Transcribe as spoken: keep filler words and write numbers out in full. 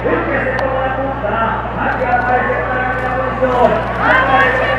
el que se toma la punta, aquí aparece para la posición, aparece